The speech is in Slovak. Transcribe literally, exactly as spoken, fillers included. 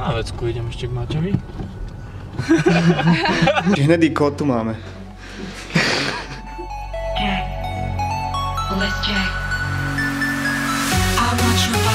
Na vecku idem ešte k Maťovi. Hnedý kód tu máme. Jack. Well, let's Jack. How much you